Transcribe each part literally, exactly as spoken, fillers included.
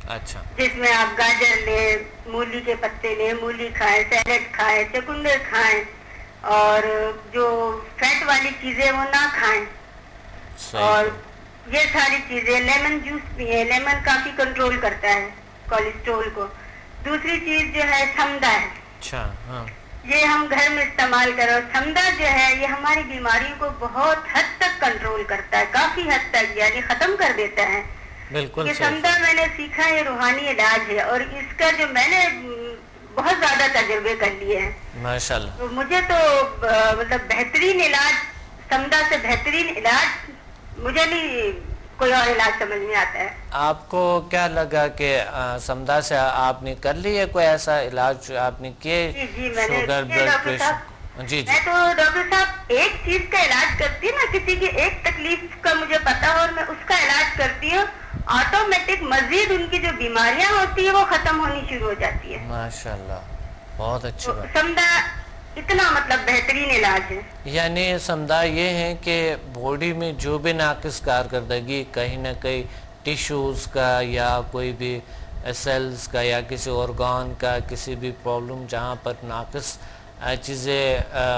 اچھا جس میں آپ گاجر لیں، مولی کے پتے لیں، مولی کھائیں، سیلڈ کھائیں، چکندر کھائیں، اور جو فیٹ والی چیزیں وہ نہ کھائیں، اور صحیح یہ ساری چیزیں، لیمن جوس پیئیں، لیمن کافی کنٹرول کرتا ہے کولیسٹرول کو۔ دوسری چیز جو ہے سمدہ ہے، اچھا ہاں یہ ہم گھر میں استعمال کرو۔ سمدہ جو ہے یہ ہماری بیماریوں کو بہت حد تک کنٹرول کرتا ہے، کافی حد تک، یعنی ختم کر دیتا ہے۔ بالکل یہ صحیح سمدہ میں نے سیکھا ہے، روحانی علاج ہے، اور اس کا جو میں نے بہت زیادہ تجربے کر لیے ہیں، ماشاء اللہ۔ تو مجھے تو مطلب بہترین علاج، سمدہ سے بہترین علاج مجھے نہیں کوئی اور علاج سمجھ میں آتا ہے۔ آپ کو کیا لگا کہ سمدہ سے آپ نے کر لی ہے کوئی ایسا علاج آپ نے کیے؟ جی جی میں نے شوگر بلڈ پریشر؟ جی جی میں تو ڈاکٹر صاحب ایک چیز کا علاج کرتی ہوں نا، کسی کی ایک تکلیف کا مجھے پتا ہو اور میں اس کا علاج کرتی ہوں، آٹومیٹک مزید ان کی جو بیماریاں ہوتی ہیں وہ ختم ہونی شروع ہو جاتی ہے۔ ماشاء اللہ، بہت اچھی بات۔ سمدہ اتنا مطلب بہترین علاج ہے۔ یعنی سمدہ یہ ہے کہ باڈی میں جو بھی ناقص کارکردگی کہیں نہ کہیں ٹیشوز کا یا کوئی بھی سیلز کا یا کسی ارگان کا کسی بھی پرابلم جہاں پر ناقص چیزیں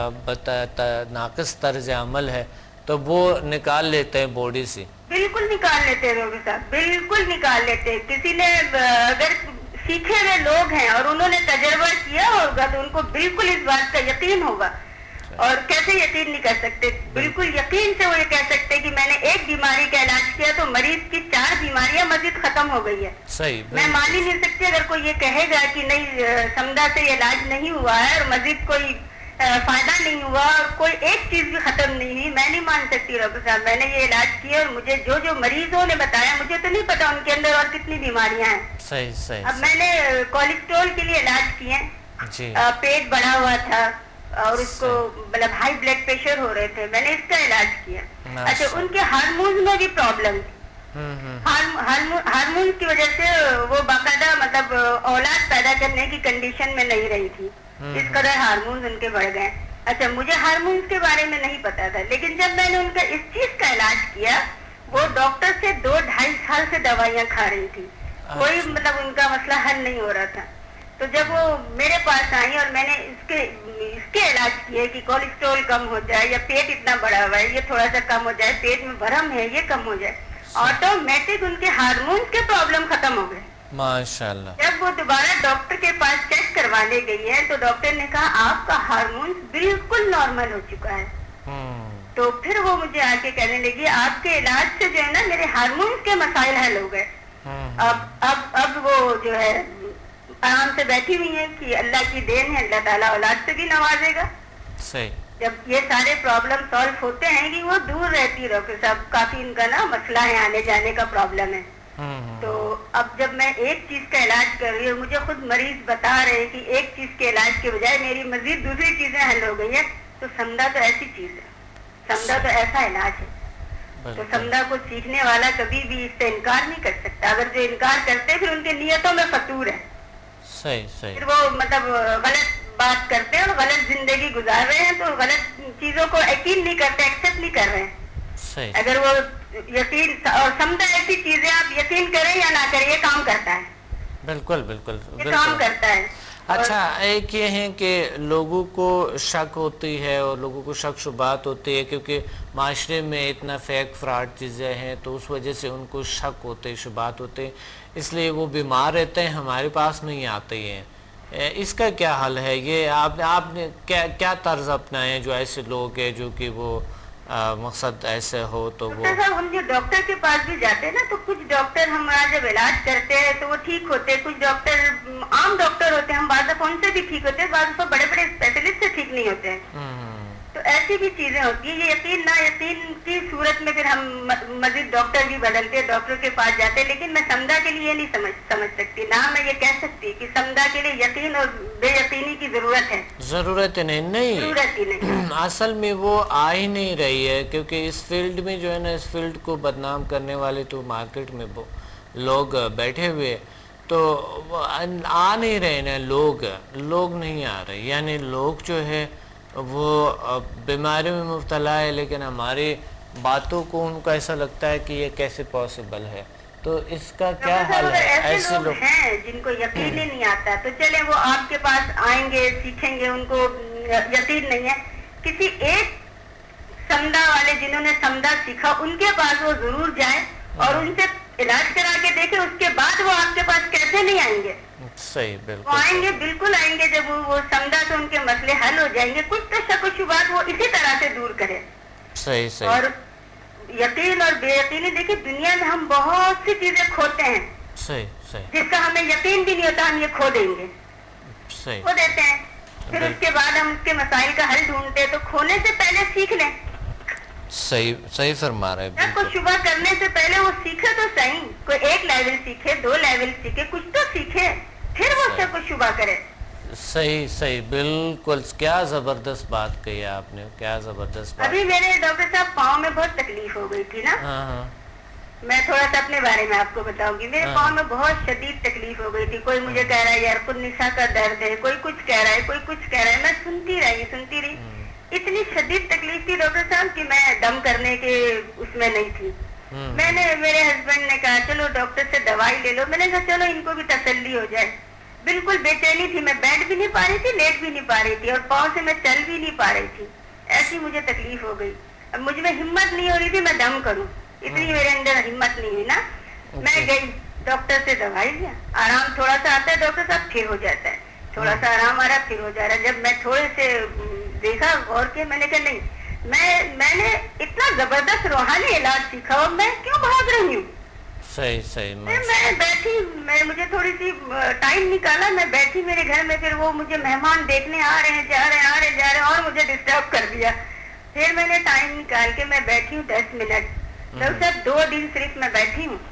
ناقص طرز عمل ہے تو وہ نکال لیتے ہیں باڈی سے۔ بالکل نکال لیتے ہیں روبی صاحب، بالکل نکال لیتے ہیں۔ کسی نے اگر سیکھے ہوئے لوگ ہیں اور انہوں نے تجربہ کیا ہوگا تو ان کو بالکل اس بات کا یقین ہوگا۔ اور کیسے یقین نہیں کر سکتے، بالکل یقین سے وہ یہ کہہ سکتے کہ میں نے ایک بیماری کا علاج کیا تو مریض کی چار بیماریاں مزید ختم ہو گئی ہے۔ صحیح، میں مان ہی نہیں سکتی اگر کوئی یہ کہے گا کہ نہیں سمدہ سے یہ علاج نہیں ہوا ہے اور مزید کوئی فائدہ نہیں ہوا اور کوئی ایک چیز بھی ختم نہیں ہوئی، میں نہیں مان سکتی ڈاکٹر صاحب۔ میں نے یہ علاج کیا اور مجھے جو جو مریضوں نے بتایا، مجھے تو نہیں پتا ان کے اندر اور کتنی بیماریاں ہیں۔ صحیح صحیح۔ اب میں نے کولیسٹرول کے لیے علاج کیے، جی پیٹ بڑھا ہوا تھا اور اس کو مطلب ہائی بلڈ پریشر ہو رہے تھے، میں نے اس کا علاج کیا۔ اچھا ان کے ہارمونز میں بھی پرابلم تھی، ہارمونز کی وجہ سے وہ باقاعدہ مطلب اولاد پیدا کرنے کی کنڈیشن میں نہیں رہی تھی، اس قدر ہارمونز ان کے بڑھ گئے۔ اچھا مجھے ہارمونز کے بارے میں نہیں پتا تھا، لیکن جب میں نے ان کا اس چیز کا علاج کیا، وہ ڈاکٹر سے دو ڈھائی سال سے دوائیاں کھا رہی تھی، کوئی مطلب ان کا مسئلہ حل نہیں ہو رہا تھا۔ تو جب وہ میرے پاس آئی اور میں نے اس کے اس کے علاج کیے کہ کولیسٹرول کم ہو جائے یا پیٹ اتنا بڑا ہوا ہے یہ تھوڑا سا کم ہو جائے، پیٹ میں بھرم ہے یہ کم ہو جائے، آٹومیٹک ان کے ہارمونز کے پرابلم ختم ہو گئے۔ ماشاءاللہ۔ جب وہ دوبارہ ڈاکٹر کے پاس چیک کروانے گئی ہے تو ڈاکٹر نے کہا آپ کا ہارمون بالکل نارمل ہو چکا ہے۔ تو پھر وہ مجھے آ کے کہنے لگی آپ کے علاج سے جو ہے نا میرے ہارمونز کے مسائل حل ہو گئے۔ اب اب اب وہ جو ہے آرام سے بیٹھی ہوئی ہیں کہ اللہ کی دین ہے، اللہ تعالیٰ اولاد سے بھی نوازے گا۔ صحیح۔ جب یہ سارے پرابلم سالو ہوتے ہیں کہ وہ دور رہتی ڈاکٹر صاحب، کافی ان کا نا مسئلہ ہے، آنے جانے کا پرابلم ہے۔ تو اب جب میں ایک چیز کا علاج کر رہی ہوں، مجھے خود مریض بتا رہے ہیں کہ ایک چیز کے علاج کے بجائے میری مزید دوسری چیزیں حل ہو گئی ہیں، تو سمدہ تو ایسی چیز ہے، سمدہ تو ایسا علاج ہے۔ تو سمدہ کو سیکھنے والا کبھی بھی اس سے انکار نہیں کر سکتا، اگر جو انکار کرتے پھر ان کی نیتوں میں فتور ہے، صحیح صحیح، پھر وہ مطلب غلط بات کرتے ہیں اور غلط زندگی گزار رہے ہیں، تو غلط چیزوں کو یقین نہیں کرتے، ایکسپٹ نہیں کر رہے ہیں۔ اگر وہ یقین اور سمدہ ایسی چیزیں آپ یقین کریں یا نہ کریں یہ کام کرتا ہے، بالکل بالکل یہ کام کرتا ہے۔ اچھا ایک یہ ہے کہ لوگوں کو شک ہوتی ہے اور لوگوں کو شک شبہات ہوتی ہے کیونکہ معاشرے میں اتنا فیک فراڈ چیزیں ہیں تو اس وجہ سے ان کو شک ہوتے شبہات ہوتے، اس لیے وہ بیمار رہتے ہیں، ہمارے پاس نہیں آتے ہیں۔ اس کا کیا حل ہے؟ یہ آپ نے آپ نے کیا کیا طرز اپنائے جو ایسے لوگ ہیں جو کہ وہ مقصد ایسے ہو تو وہ ہم جو ڈاکٹر کے پاس بھی جاتے ہیں نا تو کچھ ڈاکٹر ہمارا جب علاج کرتے ہیں تو وہ ٹھیک ہوتے، کچھ ڈاکٹر عام ڈاکٹر ہوتے ہیں، ہم بعض دفعہ ان سے بھی ٹھیک ہوتے ہیں، بعض دفعہ بڑے بڑے اسپیشلسٹ سے ٹھیک نہیں ہوتے ہیں، تو ایسی بھی چیزیں ہوتی ہیں۔ یہ یقین نہ یقین کی صورت میں پھر ہم مزید ڈاکٹر بھی بدلتے ہیں، ڈاکٹر کے پاس جاتے ہیں، لیکن میں سمدہ کے لیے نہیں سمجھ سمجھ سکتی، نہ میں یہ کہہ سکتی کہ سمدہ کے لیے یقین اور بے یقینی کی ضرورت ہے، ضرورت نہیں نہیں ضرورت ہی نہیں، اصل میں وہ آ ہی نہیں رہی ہے کیونکہ اس فیلڈ میں جو ہے نا اس فیلڈ کو بدنام کرنے والے تو مارکیٹ میں لوگ بیٹھے ہوئے تو آ نہیں رہے نا، لوگ لوگ نہیں آ رہے، یعنی لوگ جو ہے وہ بیماریوں میں مبتلا ہے لیکن ہماری باتوں کو ان کو ایسا لگتا ہے کہ یہ کیسے پاسبل ہے، تو اس کا کیا حل ہے؟ ایسے لوگ ہیں جن کو یقین ہی نہیں آتا تو چلے وہ آپ کے پاس آئیں گے سیکھیں گے، ان کو یقین نہیں ہے، کسی ایک سمدھا والے جنہوں نے سمدھا سیکھا ان کے پاس وہ ضرور جائیں اور ان سے علاج کرا کے دیکھیں، اس کے بعد وہ آپ کے پاس کیسے نہیں آئیں گے؟ صحیح، بالکل وہ آئیں گے، بالکل آئیں گے، جب وہ سمدھا تو ان کے مسئلے حل ہو جائیں گے، کچھ تو شک و شبہات وہ اسی طرح سے دور کرے۔ صحیح صحیح اور یقین اور بے یقینی، دیکھیں دنیا میں ہم بہت سی چیزیں کھوتے ہیں صحیح صحیح جس کا ہمیں یقین بھی نہیں ہوتا ہم یہ کھو دیں گے، صحیح کھو دیتے ہیں، پھر اس کے بعد ہم اس کے مسائل کا حل ڈھونڈتے، تو کھونے سے پہلے سیکھ لیں۔ صحیح صحیح فرما رہے ہیں، کوئی شبہ کرنے سے پہلے وہ سیکھے تو صحیح، کوئی ایک لیول سیکھے، دو لیول سیکھے، کچھ تو سیکھے، پھر وہ سے کوئی شبہ کرے۔ صحیح صحیح بالکل، کیا زبردست بات کہی آپ نے، کیا زبردست بات۔ ابھی میرے ڈاکٹر صاحب پاؤں میں بہت تکلیف ہو گئی تھی نا، ہاں ہاں میں تھوڑا سا اپنے بارے میں آپ کو بتاؤں گی، میرے پاؤں میں بہت شدید تکلیف ہو گئی تھی، کوئی مجھے کہہ رہا ہے یار النساء کا درد ہے، کوئی کچھ کہہ رہا ہے، کوئی کچھ کہہ رہا ہے، میں سنتی رہی سنتی رہی اتنی شدید تکلیف تھی ڈاکٹر صاحب کہ میں دم کرنے کے اس میں نہیں تھی۔ میں نے میرے ہسبینڈ نے کہا چلو ڈاکٹر سے دوائی لے لو، میں نے کہا چلو ان کو بھی تسلی ہو جائے، بالکل بے چینی تھی، میں بیٹھ بھی نہیں پا رہی تھی، لیٹ بھی نہیں پا رہی تھی، اور پاؤں سے میں چل بھی نہیں پا رہی تھی، ایسی مجھے تکلیف ہو گئی، اب مجھ میں ہمت نہیں ہو رہی تھی میں دم کروں، اتنی میرے اندر ہمت نہیں ہوئی نا، میں گئی ڈاکٹر سے دوائی لیا، آرام تھوڑا سا آتا ہے ڈاکٹر صاحب، پھر ہو جاتا ہے، تھوڑا سا آرام آ رہا پھر ہو جا رہا ہے، جب میں تھوڑے سے دیکھا غور کے، میں نے کہا نہیں، میں میں نے اتنا زبردست روحانی علاج سیکھا اور میں کیوں بھاگ رہی ہوں؟ صحیح صحیح میں بیٹھی، میں مجھے تھوڑی سی ٹائم نکالا، میں بیٹھی میرے گھر میں، پھر وہ مجھے مہمان دیکھنے آ رہے ہیں جا رہے ہیں آ رہے جا رہے ہیں اور مجھے ڈسٹرب کر دیا، پھر میں نے ٹائم نکال کے میں بیٹھی ہوں دس منٹ، ڈاکٹر صاحب دو دن صرف میں بیٹھی ہوں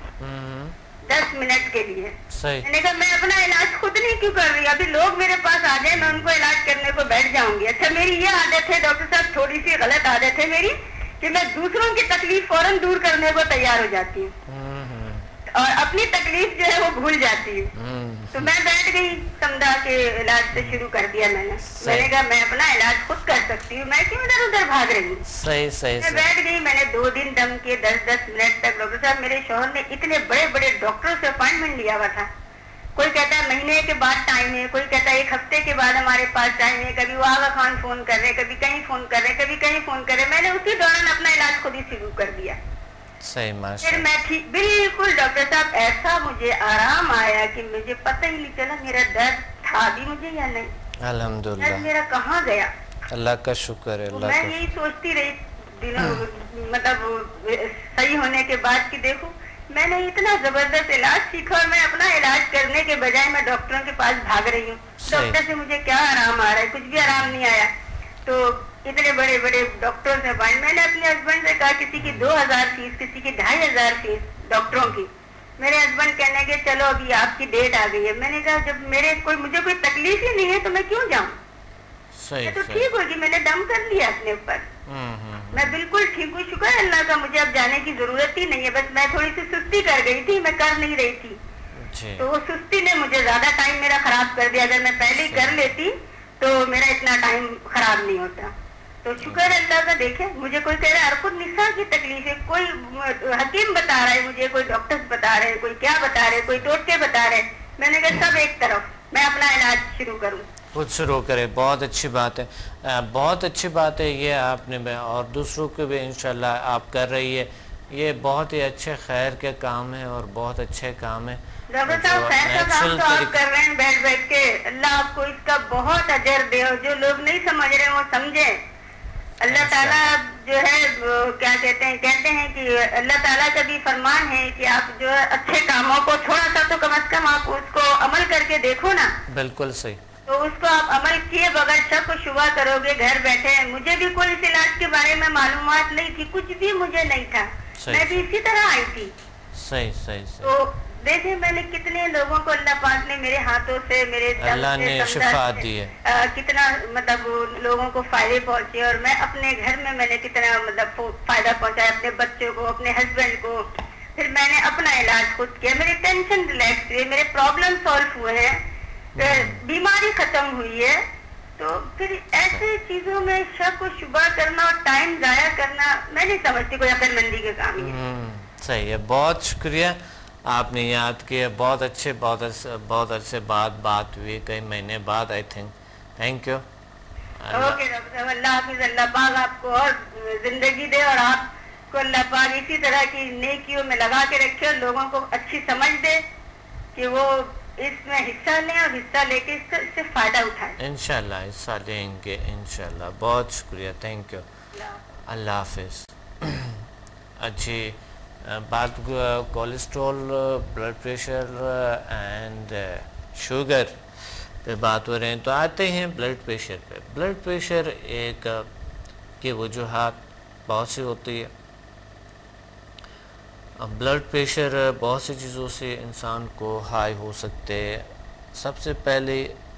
دس منٹ کے لیے، میں نے کہا میں اپنا علاج خود نہیں کیوں کر رہی، ابھی لوگ میرے پاس آ جائیں میں ان کو علاج کرنے کو بیٹھ جاؤں گی۔ اچھا میری یہ عادت ہے ڈاکٹر صاحب، تھوڑی سی غلط عادت ہے میری کہ میں دوسروں کی تکلیف فوراً دور کرنے کو تیار ہو جاتی ہوں اور اپنی تکلیف جو ہے وہ بھول جاتی ہوں، تو میں بیٹھ گئی، سمدھا کے علاج سے شروع کر دیا میں نے، میں نے کہا میں اپنا علاج خود کر سکتی ہوں، میں کیوں ادھر ادھر بھاگ رہی ہوں۔ صحیح صحیح میں بیٹھ گئی، میں نے دو دن دم کیے دس دس منٹ تک، ڈاکٹر صاحب میرے شوہر نے اتنے بڑے بڑے ڈاکٹروں سے اپوائنٹمنٹ لیا ہوا تھا، کوئی کہتا ہے مہینے کے بعد ٹائم ہے، کوئی کہتا ہے ایک ہفتے کے بعد ہمارے پاس ٹائم ہے، کبھی وہ آغا خان فون کر رہے، کبھی کہیں فون کر رہے، کبھی کہیں فون کر رہے، میں نے اسی دوران اپنا علاج خود ہی شروع کر دیا۔ صحیح ماشاء پھر میں ٹھیک بالکل ڈاکٹر صاحب ایسا مجھے آرام آیا کہ مجھے پتہ ہی نہیں چلا میرا درد تھا بھی مجھے یا نہیں، الحمدللہ، درد میرا کہاں گیا، اللہ کا شکر ہے، اللہ میں کا یہی سوچتی رہی دنوں مطلب صحیح ہونے کے بعد کہ دیکھو میں نے اتنا زبردست علاج سیکھا اور میں اپنا علاج کرنے کے بجائے میں ڈاکٹروں کے پاس بھاگ رہی ہوں، ڈاکٹر سے مجھے کیا آرام آ رہا ہے، کچھ بھی آرام نہیں آیا، تو اتنے بڑے بڑے ڈاکٹروں سے بات، میں نے اپنے ہسبینڈ سے کہا کسی کی دو ہزار فیس، کسی کی ڈھائی ہزار فیس ڈاکٹروں کی، میرے ہسبینڈ کہنے کے چلو ابھی آپ کی ڈیٹ آ گئی ہے، میں نے کہا جب میرے کوئی مجھے کوئی تکلیف ہی نہیں ہے تو میں کیوں جاؤں، میں تو ٹھیک ہوگی، میں نے دم کر لیا اپنے اوپر، میں بالکل ٹھیک ہوں، شکر اللہ کا، مجھے اب جانے کی ضرورت ہی نہیں ہے، بس میں تھوڑی سی سستی کر گئی تھی، میں کر نہیں رہی تھی، تو وہ سستی نے مجھے زیادہ ٹائم میرا خراب کر دیا، اگر میں پہلے ہی کر لیتی تو میرا اتنا ٹائم خراب نہیں ہوتا، تو شکر اللہ کا۔ دیکھیں مجھے کوئی کہہ رہا ہے النساء کی تکلیف ہے، کوئی حکیم بتا رہا ہے مجھے، کوئی ڈاکٹر بتا رہے ہیں، کوئی کیا بتا رہے ہیں، کوئی ٹوٹکے بتا رہے ہیں، میں نے کہا سب ایک طرف، میں اپنا علاج شروع کروں، خود شروع کرے، بہت اچھی بات ہے، بہت اچھی بات ہے یہ آپ نے، اور دوسروں کو بھی انشاءاللہ آپ کر رہی ہے، یہ بہت ہی اچھے خیر کے کام ہے اور بہت اچھے کام ہے ڈاکٹر صاحب، خیر کا کام تو آپ کر رہے ہیں بیٹھ بیٹھ کے، اللہ آپ کو اس کا بہت اجر دے، اور جو لوگ نہیں سمجھ رہے وہ سمجھیں، اللہ تعالیٰ جو ہے کیا کہتے ہیں کہتے ہیں کہ اللہ تعالیٰ کا بھی فرمان ہے کہ آپ جو ہے اچھے کاموں کو تھوڑا سا تو کم از کم آپ اس کو عمل کر کے دیکھو نا، بالکل صحیح، تو اس کو آپ عمل کیے بغیر شک و شبہ کرو گے گھر بیٹھے، مجھے بھی کوئی اس علاج کے بارے میں معلومات نہیں تھی، کچھ بھی مجھے نہیں تھا، میں بھی اسی طرح آئی تھی، صحیح صحیح صحیح، تو دیکھیں میں نے کتنے لوگوں کو اللہ پاک نے میرے ہاتھوں سے، میرے اللہ نے شفا دی ہے، کتنا مطلب لوگوں کو فائدے پہنچے، اور میں اپنے گھر میں میں نے کتنا مطلب فائدہ پہنچایا، اپنے بچوں کو، اپنے ہسبینڈ کو، پھر میں نے اپنا علاج خود کیا، میری ٹینشن ریلیکس ہوئی، میرے پرابلم سالو ہوئے ہیں، بیماری ختم ہوئی ہے، تو پھر ایسے چیزوں میں شک و شبہ کرنا اور ٹائم ضائع کرنا میں نہیں سمجھتی کوئی عقل مندی کے کام ہے۔ صحیح ہے، بہت شکریہ آپ نے یاد کیا. بہت اچھے, بہت بہت عرصے بعد بات ہوئی, کئی مہینے بعد I think. Thank you. Okay doctor صاحب, اللہ حافظ. اللہ پاک آپ کو اور زندگی دے, اور آپ کو اللہ پاک اسی طرح کی نیکیوں میں لگا کے رکھے, اور لوگوں کو اچھی سمجھ دے کہ وہ اس میں حصہ لیں اور حصہ لے کے اس سے فائدہ اٹھائیں. انشاءاللہ حصہ لیں گے انشاءاللہ. بہت شکریہ. Thank you. اللہ حافظ. اچھی بات, cholesterol, blood pressure and sugar پہ بات ہو رہے ہیں, تو آتے ہیں بلڈ پریشر پہ. بلڈ پریشر ایک کی وجوہات بہت سی ہوتی ہے. بلڈ پریشر بہت سی چیزوں سے انسان کو ہائی ہو سکتے. سب سے پہلے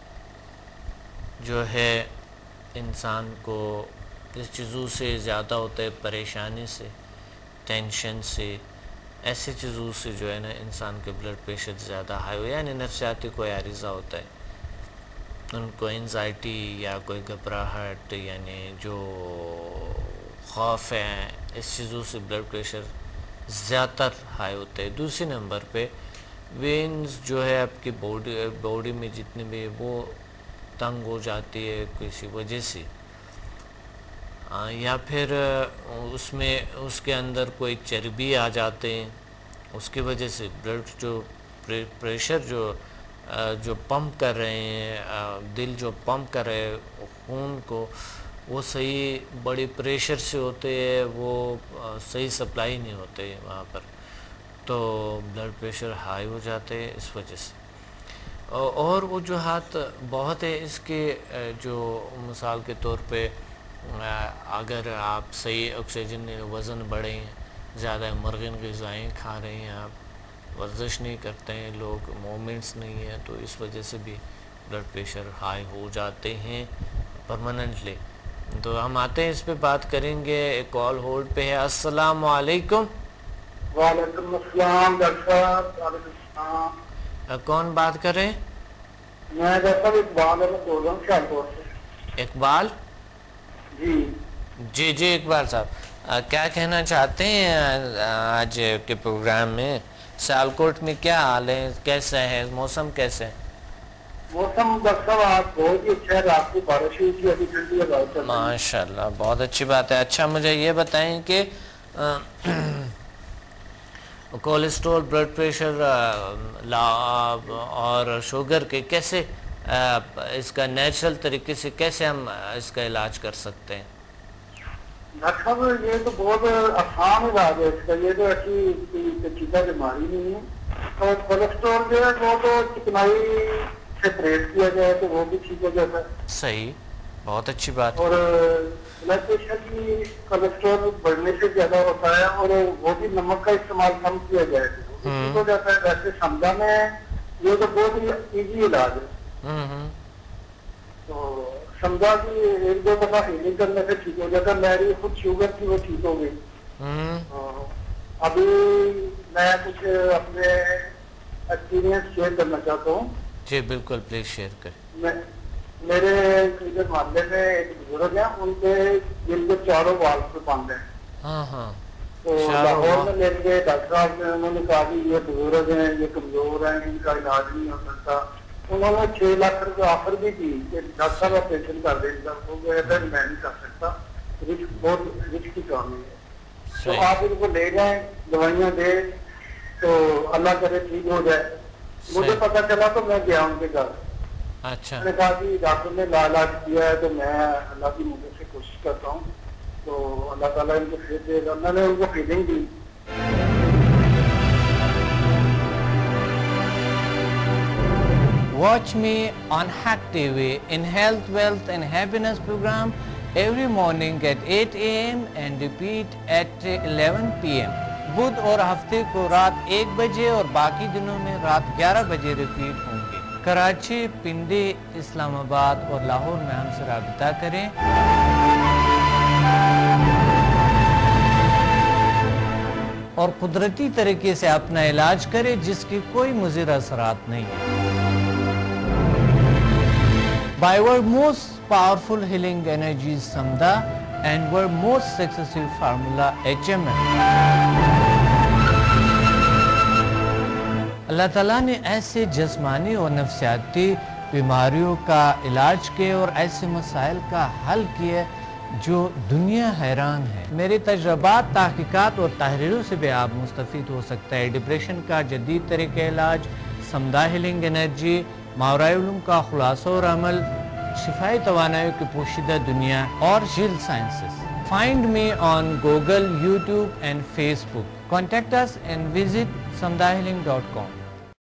جو ہے انسان کو اس چیزوں سے زیادہ ہوتا ہے, پریشانی سے, ٹینشن سے, ایسی چیزوں سے جو ہے نا انسان کے بلڈ پریشر زیادہ ہائی ہو, یعنی نفسیاتی کوئی عارضہ ہوتا ہے, ان کو انزائٹی یا کوئی گھبراہٹ, یعنی جو خوف ہے, اس چیزوں سے بلڈ پریشر زیادہ تر ہائی ہوتے ہیں. دوسری نمبر پہ وینز جو ہے آپ کی باڈی باڈی میں جتنے بھی وہ تنگ ہو جاتی ہے کسی وجہ سے, یا پھر اس میں اس کے اندر کوئی چربی آ جاتے ہیں, اس کی وجہ سے بلڈ جو پریشر جو جو پمپ کر رہے ہیں, دل جو پمپ کر رہے ہیں خون کو, وہ صحیح بڑی پریشر سے ہوتے ہیں, وہ صحیح سپلائی نہیں ہوتے وہاں پر, تو بلڈ پریشر ہائی ہو جاتے ہیں اس وجہ سے. اور وجوہات بہت ہے اس کے, جو مثال کے طور پہ اگر آپ صحیح آکسیجن وزن بڑھے ہیں, زیادہ مرغن غذائیں کھا رہے ہیں, آپ ورزش نہیں کرتے ہیں, لوگ موومنٹس نہیں ہیں, تو اس وجہ سے بھی بلڈ پریشر ہائی ہو جاتے ہیں پرماننٹلی. تو ہم آتے ہیں اس پہ بات کریں گے. ایک کال ہولڈ پہ ہے. السلام علیکم. وعلیکم السلام ڈاکٹر صاحب. وعلیکم السلام. کون بات کر رہے ہیں؟ میں ڈاکٹر صاحب اقبال بول رہا ہوں شاہپور سے. اقبال جی جی جی اقبال صاحب, کیا کہنا چاہتے ہیں آج کے پروگرام میں؟ سیالکوٹ میں کیا حال ہے, کیسا ہے موسم, کیسے ہے موسم؟ ڈاکٹر صاحب آج بہت ہی اچھا ہے, رات کو بارش ہوئی تھی, ابھی ٹھنڈی ہوا چل رہی ہے. ماشاء اللہ, بہت اچھی بات ہے. اچھا مجھے یہ بتائیں کہ کولیسٹرول, بلڈ پریشر اور شوگر کے کیسے, اس کا نیچرل طریقے سے کیسے ہم اس کا علاج کر سکتے ہیں؟ ڈاکٹر صاحب یہ تو بہت آسان علاج ہے اس کا, یہ تو ایسی پیچیدہ بیماری نہیں ہے. اور کولیسٹرول جو ہے وہ تو چکنائی سے پرہیز کیا جائے تو وہ بھی ٹھیک ہو جاتا ہے. صحیح, بہت اچھی بات. اور بلڈ پریشر کی کولیسٹرول بڑھنے سے زیادہ ہوتا ہے, اور وہ بھی نمک کا استعمال کم کیا جائے تو ٹھیک ہو جاتا ہے. ویسے سمجھا میں یہ تو بہت ہی ایزی علاج ہے. تو سمجھا کہ ایک دو دفعہ ہیلنگ کرنے سے ٹھیک ہو جاتا ہے. میری خود شوگر تھی, وہ ٹھیک ہو گئی. ابھی میں کچھ اپنے ایکسپیرینس شیئر کرنا چاہتا ہوں. جی بالکل, پلیز شیئر کریں. میرے محلے میں ایک بزرگ ہیں, ان کے دل کے چاروں وال پہ بند ہیں. ہاں ہاں. تو لاہور میں لے کے ڈاکٹر صاحب نے انہوں نے کہا کہ یہ بزرگ ہیں, یہ کمزور ہیں, ان کا علاج نہیں ہو سکتا. انہوں نے چھ لاکھ روپے آفر بھی کی کہ ڈاکٹر صاحب آپریشن کر دیں گا. وہ کہتا ہے میں نہیں کر سکتا, رسک بہت رسک کی کام ہے. تو آپ ان کو لے جائیں, دوائیاں دیں, تو اللہ کرے ٹھیک ہو جائے. مجھے پتا چلا تو میں گیا ان کے گھر. اچھا. میں نے کہا کہ ڈاکٹر نے علاج کیا ہے تو میں اللہ کی مدد سے کوشش کرتا ہوں, تو اللہ تعالیٰ ان کو پھر دے گا. میں نے ان کو فیلنگ دی. Watch me on Hack T V in Health, Wealth and Happiness program every morning at eight A M and repeat at eleven P M. بدھ اور ہفتے کو رات ایک بجے اور باقی دنوں میں رات گیارہ بجے ریپیٹ ہوں گے. کراچی, پنڈی, اسلام آباد اور لاہور میں ہم سے رابطہ کریں. اور قدرتی طریقے سے اپنا علاج کریں جس کی کوئی مضر اثرات نہیں ہیں. By our most powerful healing energies Samda and our most successful formula H M F. اللہ تعالیٰ نے ایسے جسمانی اور نفسیاتی بیماریوں کا علاج کیے اور ایسے مسائل کا حل کیے جو دنیا حیران ہے. میرے تجربات، تحقیقات اور تحریروں سے بھی آپ مستفید ہو سکتا ہے. ڈپریشن کا جدید طریقہ علاج، سمدھا ہیلنگ انرجی، ماورائے علوم کا خلاصہ اور عمل، شفائی توانائیوں کی پوشیدہ دنیا اور جیل sciences. Find me on Google, YouTube and Facebook. Contact us and visit samdha healing dot com.